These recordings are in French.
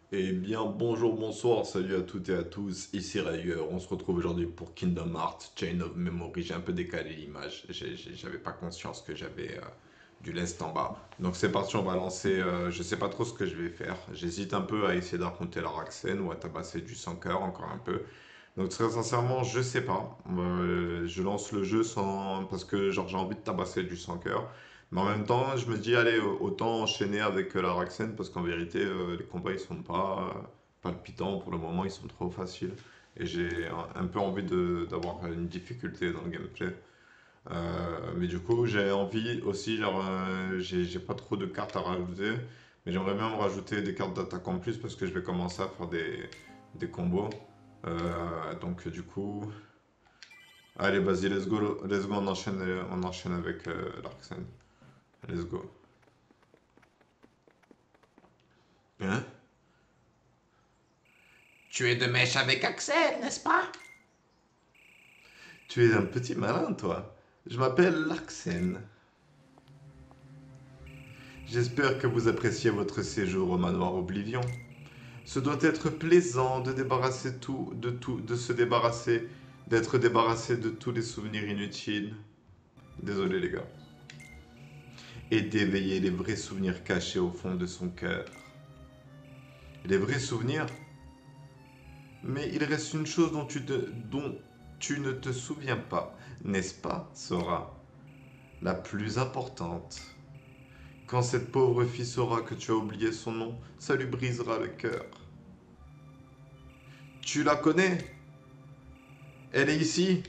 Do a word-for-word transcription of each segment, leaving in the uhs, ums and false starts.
Eh bien, bonjour, bonsoir, salut à toutes et à tous, ici Rayeur. On se retrouve aujourd'hui pour Kingdom Hearts Chain of Memory. J'ai un peu décalé l'image, J'ai- j'ai- j'avais pas conscience que j'avais euh, du lest en bas. Donc c'est parti, on va lancer. Euh, je sais pas trop ce que je vais faire. J'hésite un peu à essayer d'affronter la Raxen ou à tabasser du sans cœur encore un peu. Donc très sincèrement, je sais pas. Euh, je lance le jeu sans parce que genre j'ai envie de tabasser du sans cœur. Mais en même temps, je me dis allez, euh, autant enchaîner avec euh, la Raxen parce qu'en vérité, euh, les combats ils sont pas euh, palpitants pour le moment, ils sont trop faciles. Et j'ai un, un peu envie de d'avoir une difficulté dans le gameplay. Euh, mais du coup, j'ai envie aussi, genre, euh, j'ai j'ai pas trop de cartes à rajouter, mais j'aimerais bien me rajouter des cartes d'attaque en plus parce que je vais commencer à faire des, des combos. Euh, donc, du coup, allez, vas-y, let's go, let's go, on enchaîne, on enchaîne avec euh, l'Arxen. Let's go. Hein? Tu es de mèche avec Axel, n'est-ce pas? Tu es un petit malin, toi. Je m'appelle Larxen. J'espère que vous appréciez votre séjour au manoir Oblivion. Ce doit être plaisant de débarrasser tout, de tout, de se débarrasser, d'être débarrassé de tous les souvenirs inutiles. Désolé les gars. Et d'éveiller les vrais souvenirs cachés au fond de son cœur. Les vrais souvenirs. Mais il reste une chose dont tu, te, dont tu ne te souviens pas, n'est-ce pas, Sora? La plus importante. Quand cette pauvre fille saura que tu as oublié son nom, ça lui brisera le cœur. Tu la connais? Elle est ici?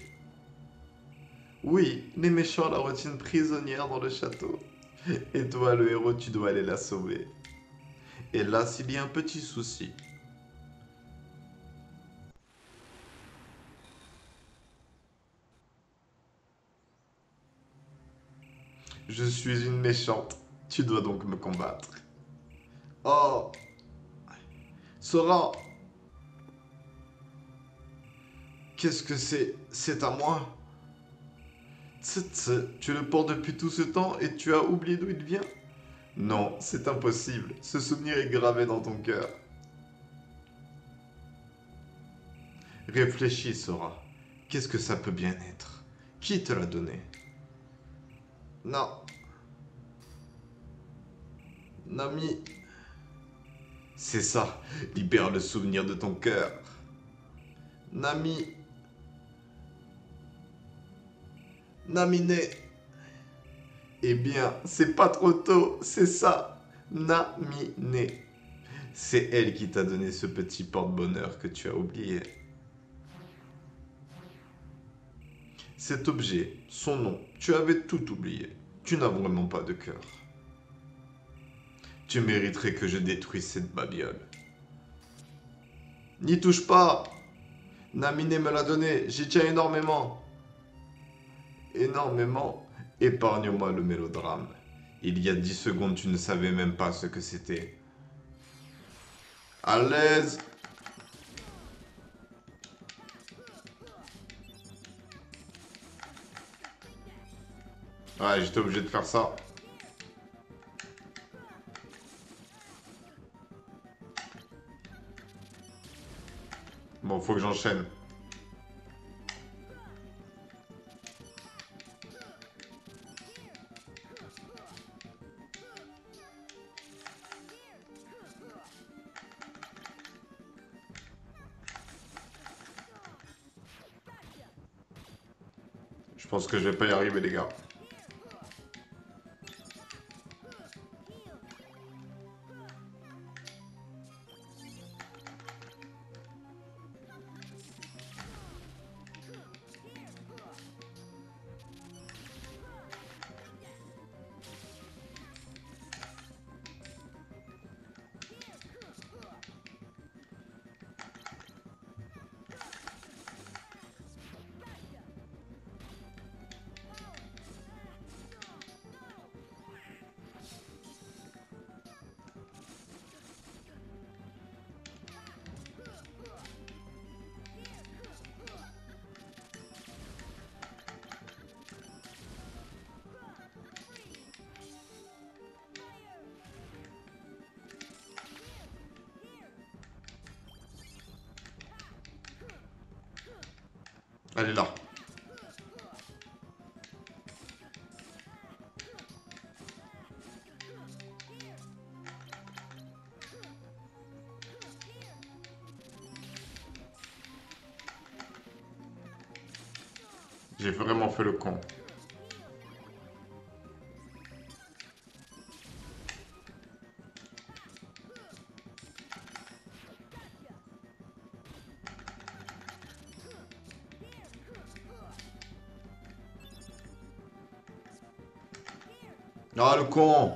Oui, les méchants la retiennent prisonnière dans le château. Et toi, le héros, tu dois aller la sauver. Et là, s'il y a un petit souci. Je suis une méchante. Tu dois donc me combattre. Oh, Sora, qu'est-ce que c'est? C'est à moi. Tse, tse, tu le portes depuis tout ce temps et tu as oublié d'où il vient? Non, c'est impossible. Ce souvenir est gravé dans ton cœur. Réfléchis, Sora. Qu'est-ce que ça peut bien être? Qui te l'a donné? Non, Nami. C'est ça. Libère le souvenir de ton cœur. Nami. Naminé. Eh bien, c'est pas trop tôt, c'est ça. Naminé. C'est elle qui t'a donné ce petit porte-bonheur que tu as oublié. Cet objet, son nom, tu avais tout oublié. Tu n'as vraiment pas de cœur. Tu mériterais que je détruise cette babiole. N'y touche pas. Naminé me l'a donné, j'y tiens énormément. Énormément. Épargne-moi le mélodrame. Il y a dix secondes, tu ne savais même pas ce que c'était. À l'aise. Ouais, j'étais obligé de faire ça. Bon, faut que j'enchaîne. Je pense que je vais pas y arriver, les gars. Elle est là. J'ai vraiment fait le con. Ah, le con!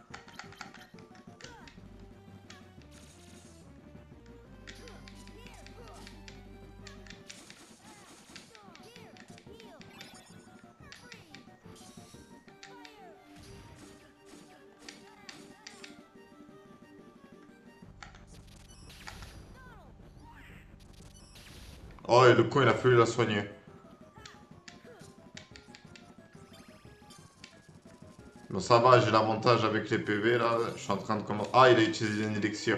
Oh, et le con, il a fallu la soigner. Bon, ça va, j'ai l'avantage avec les P V, là. Je suis en train de commencer... Ah, il a utilisé un élixir.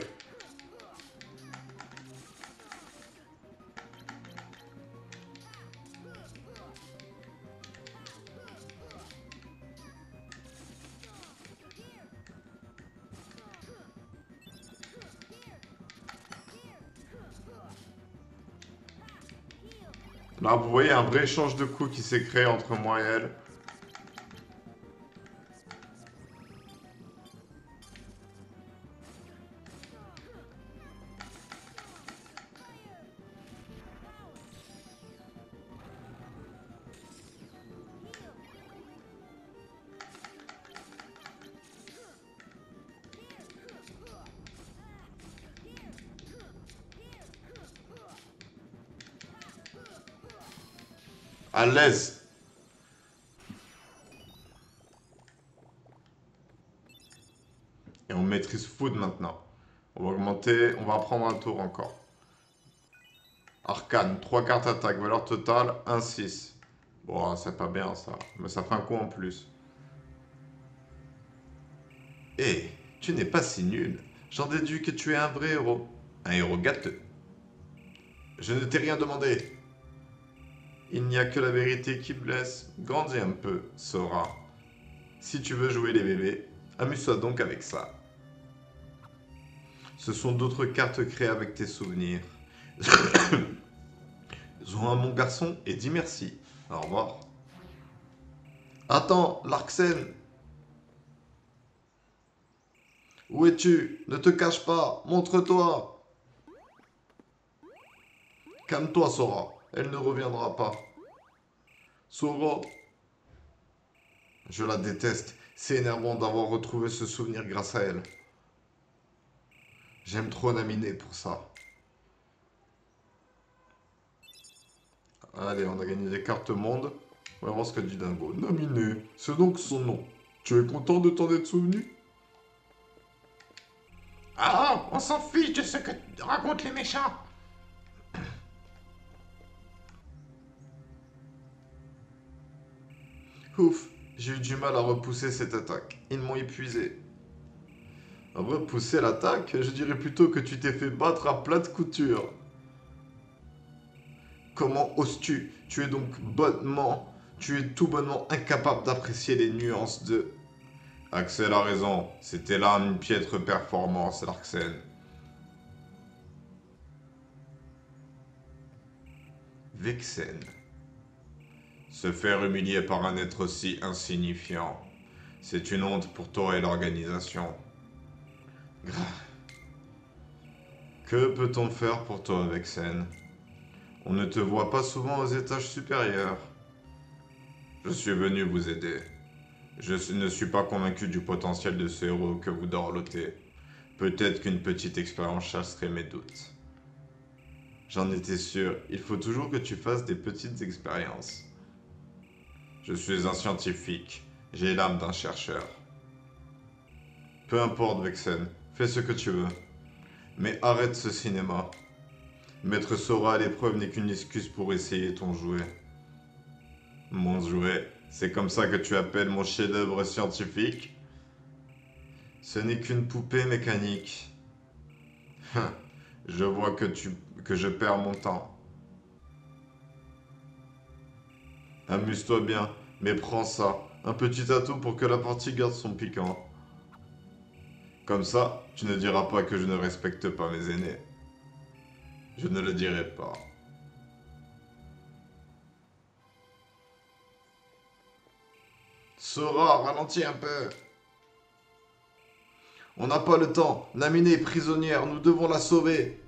Là, vous voyez un vrai échange de coups qui s'est créé entre moi et elle. À l'aise. Et on maîtrise food maintenant. On va augmenter, on va prendre un tour encore. Arcane, trois cartes attaque, valeur totale un six. Bon, c'est pas bien ça, mais ça fait un coup en plus. Eh, tu n'es pas si nul. J'en déduis que tu es un vrai héros. Un héros gâteux. Je ne t'ai rien demandé. Il n'y a que la vérité qui blesse. Grandis un peu, Sora. Si tu veux jouer les bébés, amuse-toi donc avec ça. Ce sont d'autres cartes créées avec tes souvenirs. Joins mon garçon et dis merci. Au revoir. Attends, Larksen. Où es-tu? Ne te cache pas. Montre-toi. Calme-toi, Sora. Elle ne reviendra pas. Sora. Je la déteste. C'est énervant d'avoir retrouvé ce souvenir grâce à elle. J'aime trop Naminé pour ça. Allez, on a gagné des cartes monde. On va voir ce que dit Dingo. Naminé, c'est donc son nom. Tu es content de t'en être souvenu? Ah, on s'en fiche de ce que racontent les méchants. Ouf, j'ai eu du mal à repousser cette attaque. Ils m'ont épuisé. Repousser l'attaque? Je dirais plutôt que tu t'es fait battre à plate couture. Comment oses-tu? Tu es donc bonnement... Tu es tout bonnement incapable d'apprécier les nuances de... Axel a raison. C'était là une piètre performance, Larksen. Vexen. Se faire humilier par un être aussi insignifiant. C'est une honte pour toi et l'organisation. Que peut-on faire pour toi, Vexen? On ne te voit pas souvent aux étages supérieurs. Je suis venu vous aider. Je ne suis pas convaincu du potentiel de ce héros que vous dorlotez. Peut-être qu'une petite expérience chasserait mes doutes. J'en étais sûr, il faut toujours que tu fasses des petites expériences. Je suis un scientifique, j'ai l'âme d'un chercheur. Peu importe, Vexen, fais ce que tu veux. Mais arrête ce cinéma. Mettre Sora à l'épreuve n'est qu'une excuse pour essayer ton jouet. Mon jouet, c'est comme ça que tu appelles mon chef-d'œuvre scientifique? Ce n'est qu'une poupée mécanique. Je vois que, tu, que je perds mon temps. Amuse-toi bien, mais prends ça. Un petit atout pour que la partie garde son piquant. Comme ça, tu ne diras pas que je ne respecte pas mes aînés. Je ne le dirai pas. Sora, ralentis un peu. On n'a pas le temps. Naminé est prisonnière, nous devons la sauver.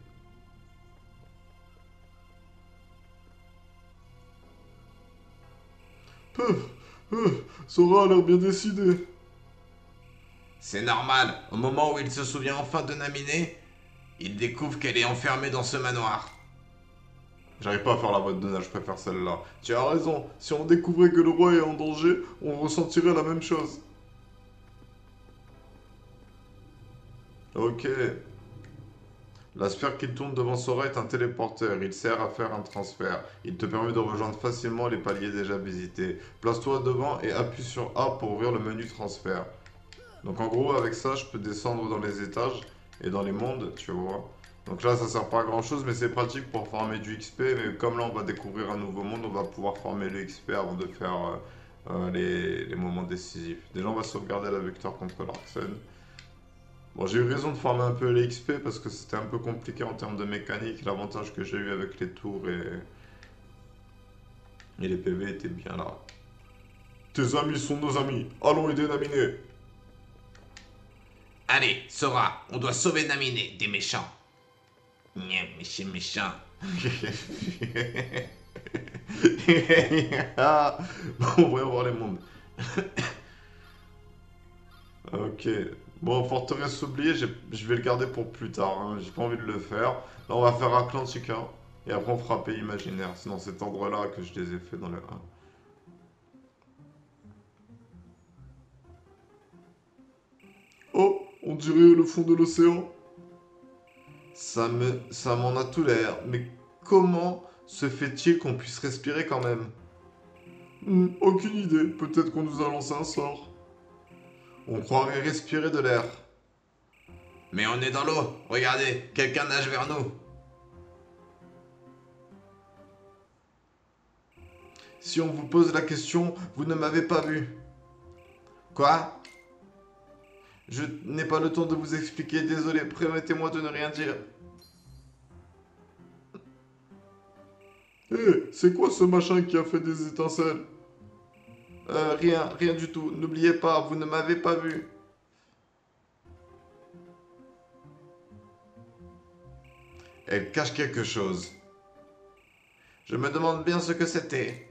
Peu, peu, Sora a l'air bien décidé. C'est normal. Au moment où il se souvient enfin de Naminé, il découvre qu'elle est enfermée dans ce manoir. J'arrive pas à faire la voix de Donald, je préfère celle-là. Tu as raison, si on découvrait que le roi est en danger, on ressentirait la même chose. Ok. La sphère qui tourne devant Sora est un téléporteur. Il sert à faire un transfert. Il te permet de rejoindre facilement les paliers déjà visités. Place-toi devant et appuie sur A pour ouvrir le menu transfert. Donc en gros, avec ça, je peux descendre dans les étages et dans les mondes, tu vois. Donc là, ça sert pas à grand chose, mais c'est pratique pour farmer du X P. Mais comme là, on va découvrir un nouveau monde, on va pouvoir farmer le X P avant de faire euh, euh, les, les moments décisifs. Déjà, on va sauvegarder la victoire contre Larsen. Bon, j'ai eu raison de farmer un peu les X P parce que c'était un peu compliqué en termes de mécanique. L'avantage que j'ai eu avec les tours et, et les P V était bien là. Tes amis sont nos amis. Allons aider Naminé. Allez, Sora, on doit sauver Naminé des méchants. Nya, méchant, méchant. Ah, bon, on va voir les mondes. Ok. Bon, forteresse oubliée, j'ai- je vais le garder pour plus tard, hein. J'ai pas envie de le faire. Là, on va faire Atlantica. Et après, on fera Pays Imaginaire. C'est dans cet endroit-là que je les ai fait dans le un. Oh, on dirait le fond de l'océan. Ça me, ça m'en a tout l'air. Mais comment se fait-il qu'on puisse respirer quand même? Hmm, aucune idée. Peut-être qu'on nous a lancé un sort. On croirait respirer de l'air. Mais on est dans l'eau. Regardez, quelqu'un nage vers nous. Si on vous pose la question, vous ne m'avez pas vu. Quoi? Je n'ai pas le temps de vous expliquer, désolé, permettez-moi de ne rien dire. Hé, c'est quoi ce machin qui a fait des étincelles? Euh, rien, rien du tout. N'oubliez pas, vous ne m'avez pas vu. Elle cache quelque chose. Je me demande bien ce que c'était.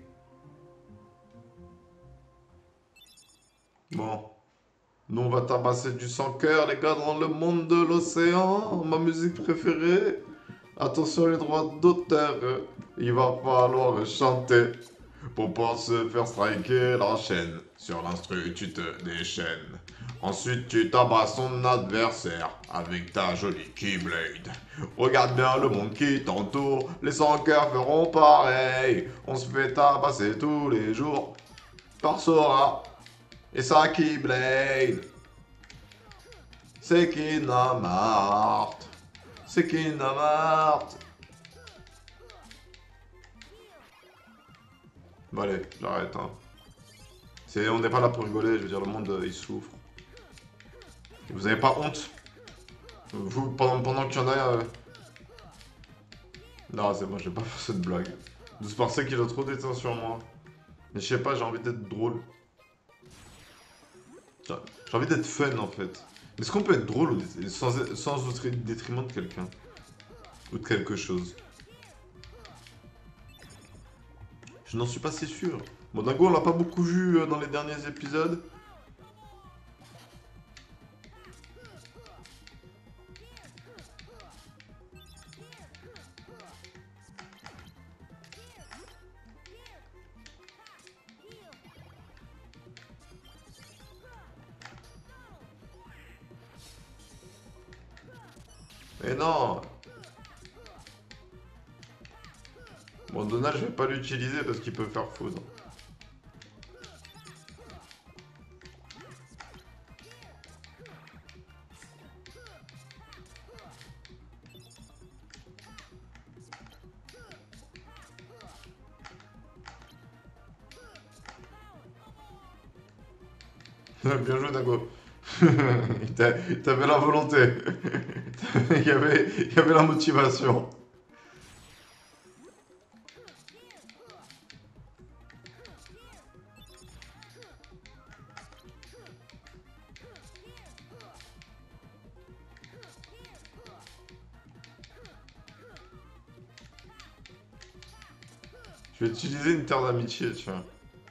Bon, nous on va tabasser du sans-cœur, les gars, dans le monde de l'océan. Ma musique préférée. Attention les droits d'auteur. Il va falloir chanter pour pas se faire striker la chaîne. Sur l'instru, tu te déchaînes. Ensuite, tu tabasses son adversaire avec ta jolie Keyblade. Regarde bien le monde qui t'entoure. Les sans-cœurs feront pareil. On se fait tabasser tous les jours par Sora et sa Keyblade. C'est Kinamart. C'est Kinamart. Bon allez, j'arrête hein. C'est, on n'est pas là pour rigoler, je veux dire, le monde euh, il souffre. Et vous avez pas honte? Vous, pendant, pendant qu'il y en a... euh, Non, c'est bon, je vais pas faire cette blague. Douce parce qu'il a trop d'étain sur moi. Mais je sais pas, j'ai envie d'être drôle. J'ai j'ai envie d'être fun en fait. Mais est-ce qu'on peut être drôle au dé- sans, sans au détriment de quelqu'un? Ou de quelque chose? Je n'en suis pas si sûr. Bon, Dingo, on l'a pas beaucoup vu euh, dans les derniers épisodes. Mais non! Bon, Donald, je vais pas l'utiliser parce qu'il peut faire foudre. Bien joué, Dago. T'a- T'avais la volonté. Il y avait, il y avait la motivation. Je vais utiliser une terre d'amitié, tu vois.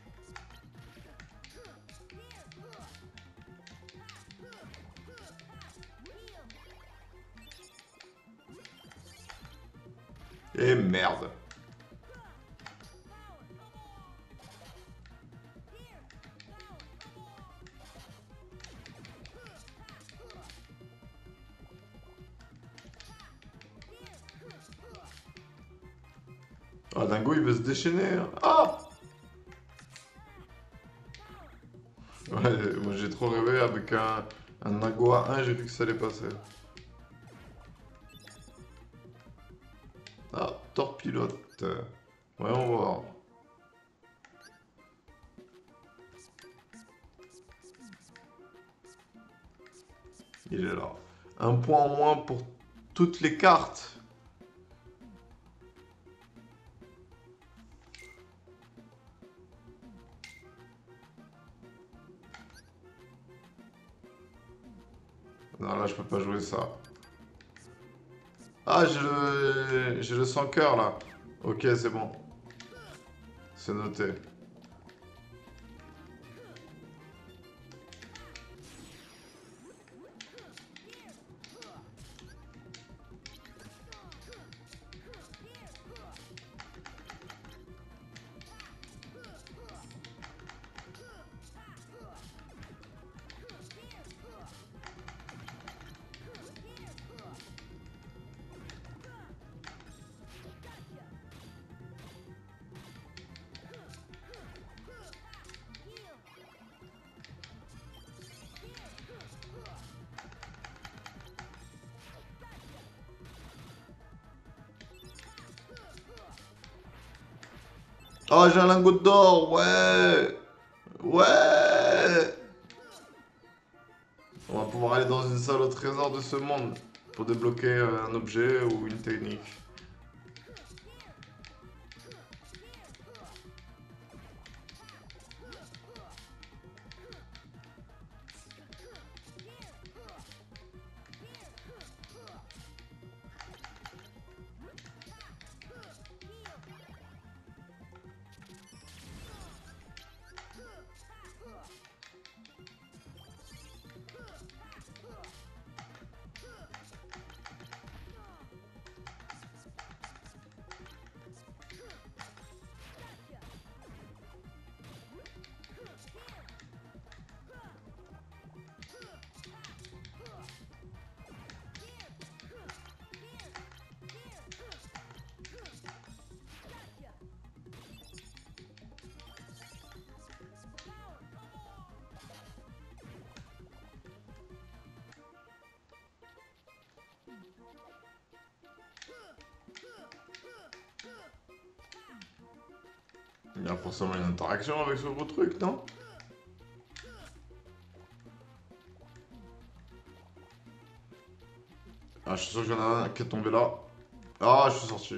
Et merde. Ah, Dingo, il veut se déchaîner, hein. Ah! Ouais, moi j'ai trop rêvé avec un, un Dingo à un, j'ai vu que ça allait passer. Ah, torpilote. Ouais, on va voir. Il est là. Un point en moins pour toutes les cartes. Non, là, je peux pas jouer ça. Ah, j'ai le... j'ai le sans cœur, là. Ok, c'est bon. C'est noté. Oh, j'ai un lingot d'or, ouais. Ouais. On va pouvoir aller dans une salle au trésor de ce monde pour débloquer euh, un objet ou une technique. Il y a forcément une interaction avec ce gros truc, non? Ah, je suis sûr qu'il y en a un qui est tombé là. Ah, je suis sorti.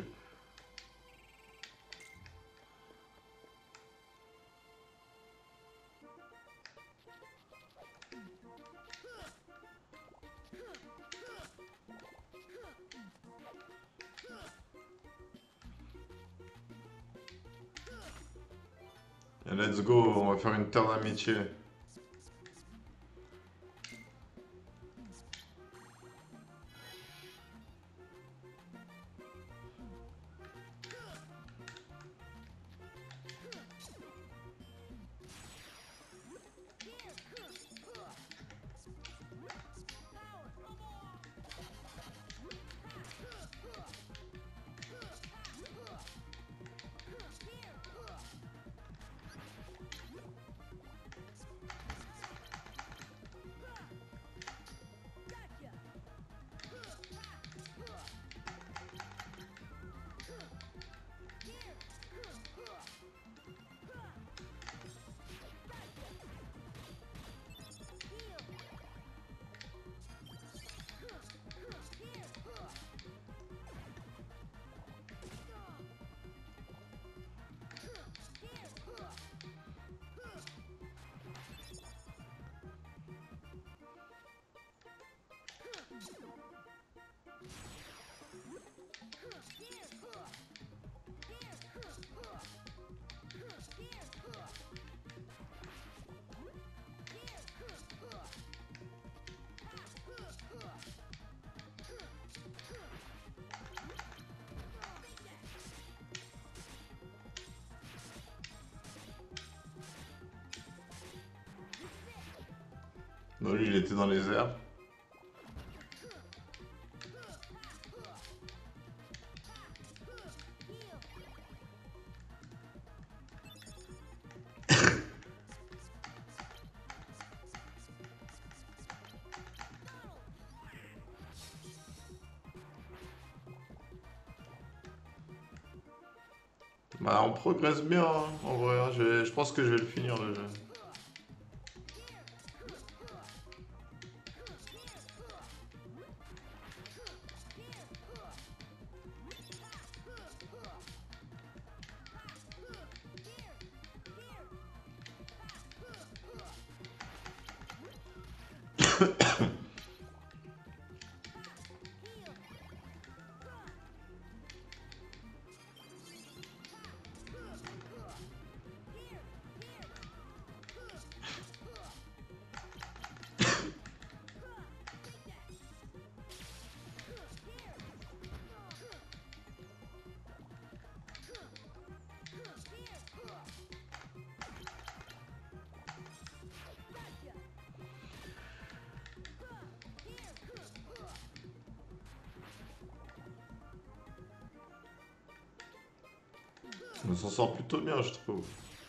Et let's go, on va faire une terre d'amitié. Non, lui, il était dans les airs. Bah, on progresse bien, hein, en vrai. Hein. Je, je pense que je vais le finir, le jeu. On s'en sort plutôt bien, je trouve.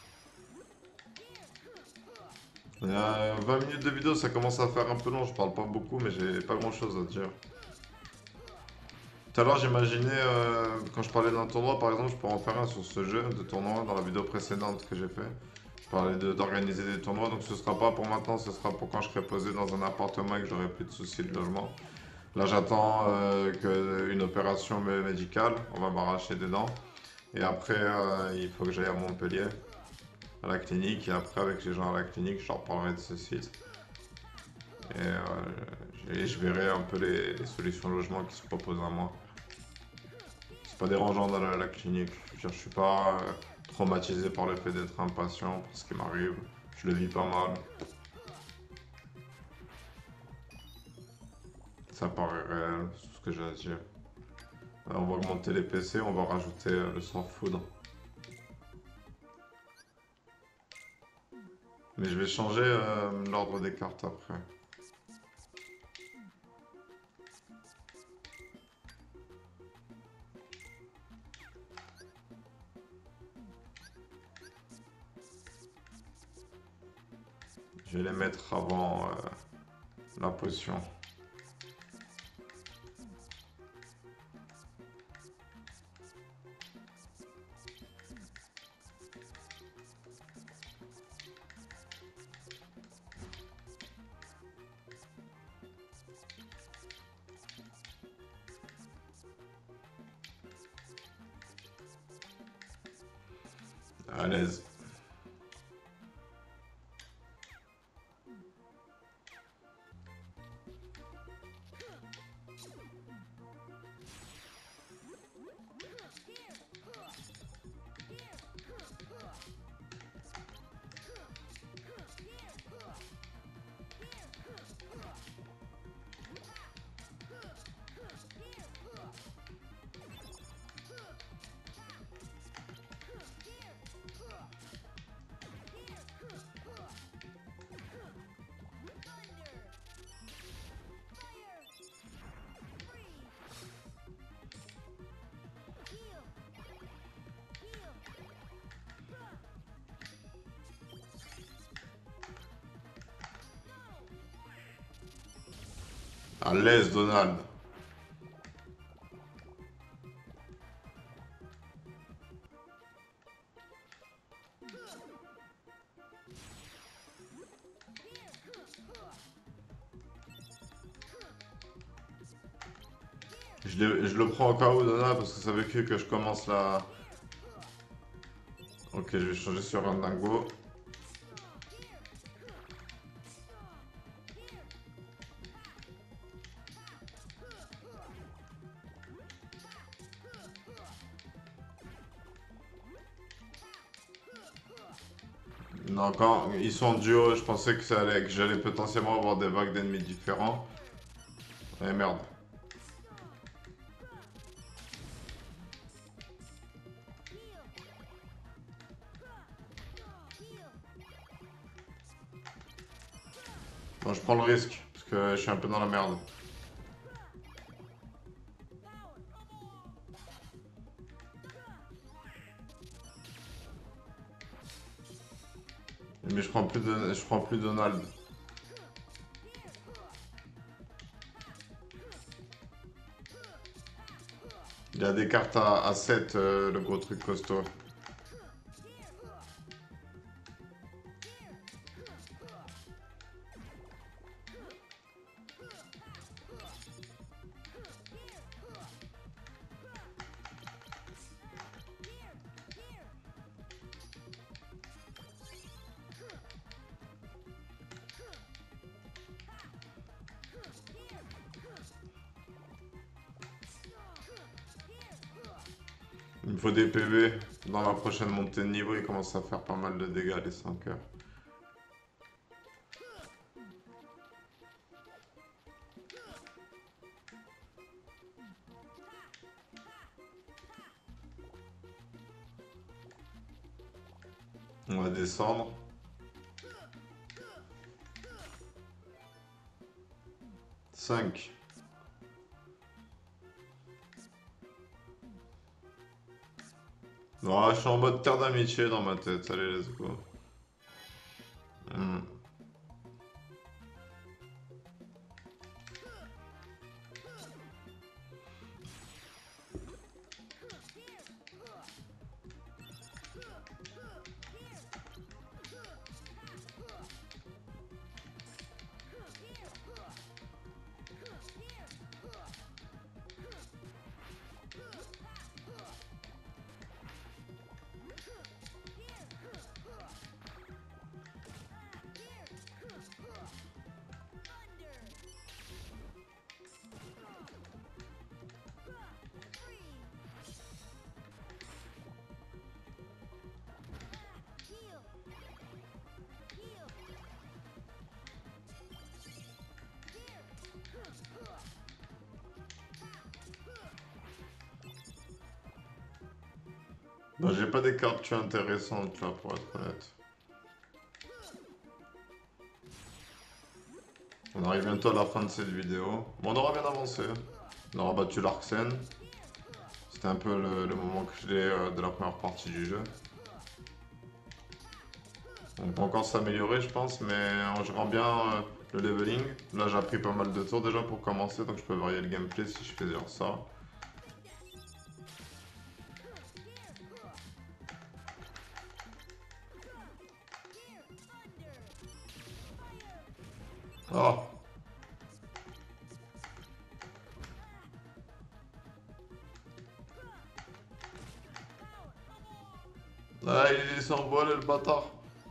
Il y a vingt minutes de vidéo, ça commence à faire un peu long. Je parle pas beaucoup, mais j'ai pas grand chose à dire. Tout à l'heure, j'imaginais, euh, quand je parlais d'un tournoi, par exemple, je pourrais en faire un sur ce jeu de tournoi dans la vidéo précédente que j'ai fait. Je parlais de- d'organiser des tournois, donc ce sera pas pour maintenant, ce sera pour quand je serai posé dans un appartement et que j'aurai plus de soucis de logement. Là, j'attends euh, que une opération mé- médicale, on va m'arracher des dents. Et après, euh, il faut que j'aille à Montpellier, à la clinique. Et après, avec les gens à la clinique, je leur parlerai de ce site. Et euh, je, je verrai un peu les, les solutions de logement qui se proposent à moi. C'est pas dérangeant dans la, la clinique. Je veux dire, je suis pas euh, traumatisé par le fait d'être impatient, pour ce qui m'arrive. Je le vis pas mal. Ça paraît réel, c'est tout ce que j'ai à dire. Euh, On va augmenter les P C, on va rajouter euh, le sans-foudre. Mais je vais changer euh, l'ordre des cartes après. Je vais les mettre avant euh, la potion. À l'aise. À l'aise, Donald. Je, le- je le prends au cas où, Donald, parce que ça veut que que je commence la... Ok, je vais changer sur un dingo. Non, quand ils sont en duo, je pensais que ça allait, que j'allais potentiellement avoir des vagues d'ennemis différents. Eh merde. Bon, je prends le risque, parce que je suis un peu dans la merde. Mais je prends plus de, je prends plus Donald. Il a des cartes à, à sept, euh, le gros truc costaud. Il me faut des P V. Dans la prochaine montée de niveau, il commence à faire pas mal de dégâts, les cinq heures. On va descendre. cinq. Non, je suis en mode terre d'amitié dans ma tête. Allez, let's go. Hmm. Non, j'ai pas des cartes tues intéressantes là, pour être honnête. On arrive bientôt à la fin de cette vidéo. Bon, on aura bien avancé. On aura battu l'Arxen. C'était un peu le, le moment clé euh, de la première partie du jeu. On peut encore s'améliorer, je pense, mais en gérant bien euh, le leveling. Là, j'ai appris pas mal de tours déjà pour commencer, donc je peux varier le gameplay si je fais genre ça. Oh! Ah, il s'est envolé le bâtard!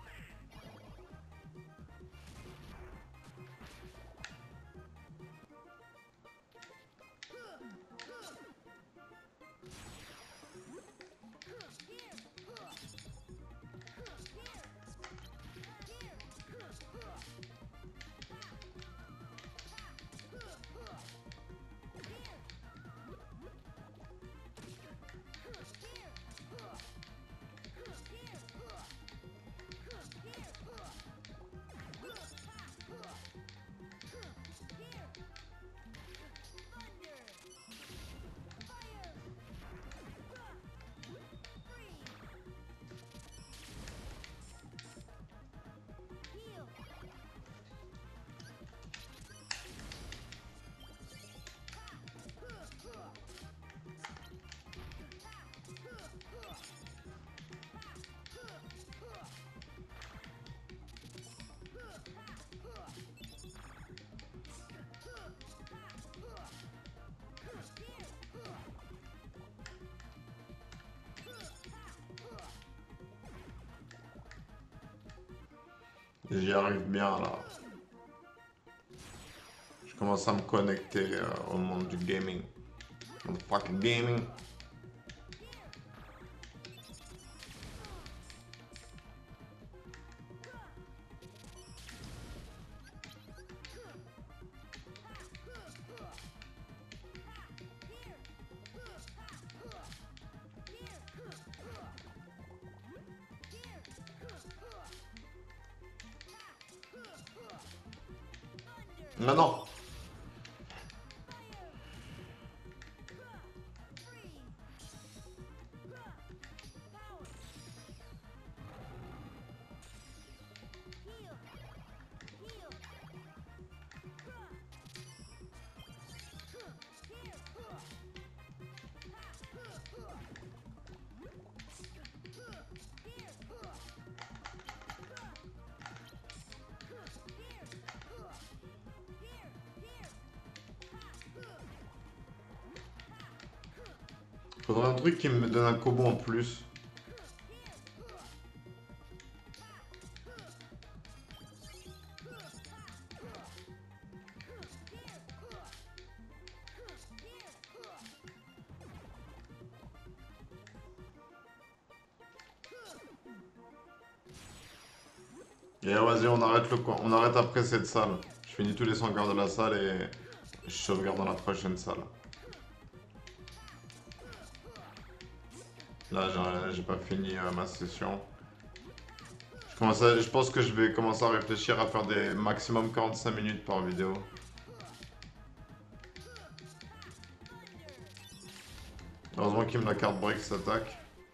J'y arrive bien là. Je commence à me connecter euh, au monde du gaming. Motherfucking gaming. Non, non. Faudrait un truc qui me donne un combo en plus. Et vas-y, on arrête le coin. On arrête après cette salle. Je finis tous les sauvegardes de la salle et je sauvegarde dans la prochaine salle. Là, j'ai pas fini euh, ma session. Je, commence à- je pense que je vais commencer à réfléchir à faire des maximum quarante-cinq minutes par vidéo. Heureusement qu'il me la carte break s'attaque.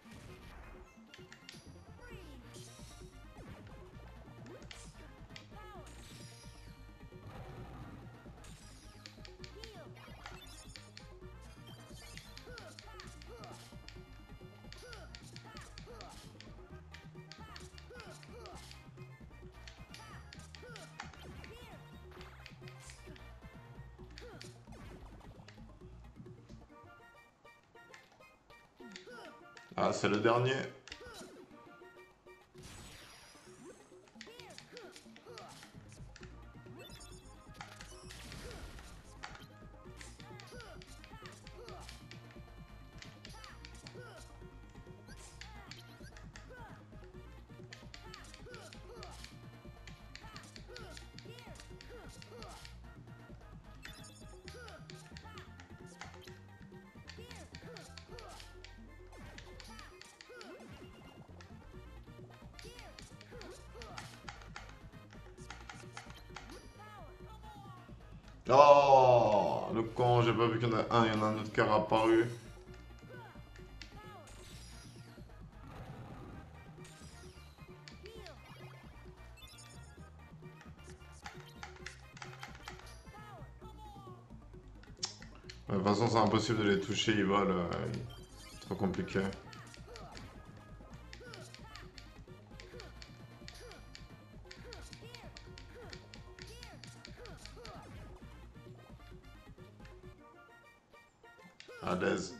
Ah, c'est le dernier. Oh, le con, j'ai pas vu qu'il y en a un, il y en a un autre qui est apparu. De toute façon, c'est impossible de les toucher, ils volent. euh, trop compliqué. À l'aise.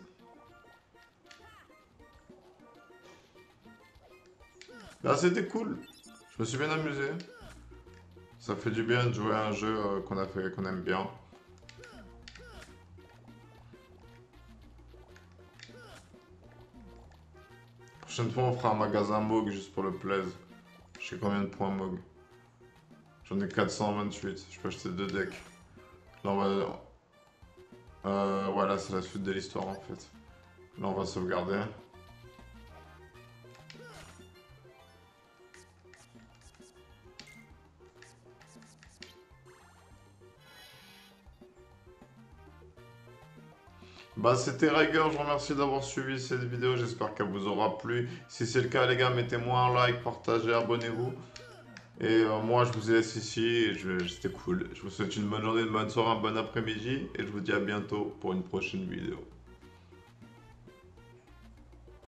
Là, c'était cool. Je me suis bien amusé. Ça fait du bien de jouer à un jeu euh, qu'on a fait, qu'on aime bien. Prochaine fois, on fera un magasin Moog juste pour le plaise. Je sais combien de points Moog. J'en ai quatre cent vingt-huit. Je peux acheter deux decks. Là, on va... Euh, voilà, c'est la suite de l'histoire en fait. Là, on va sauvegarder. Bah, c'était Riger, je vous remercie d'avoir suivi cette vidéo, j'espère qu'elle vous aura plu. Si c'est le cas, les gars, mettez-moi un like, partagez, abonnez-vous. Et euh, moi, je vous laisse ici, et je- c'était cool. Je vous souhaite une bonne journée, une bonne soirée, un bon après-midi, et je vous dis à bientôt pour une prochaine vidéo.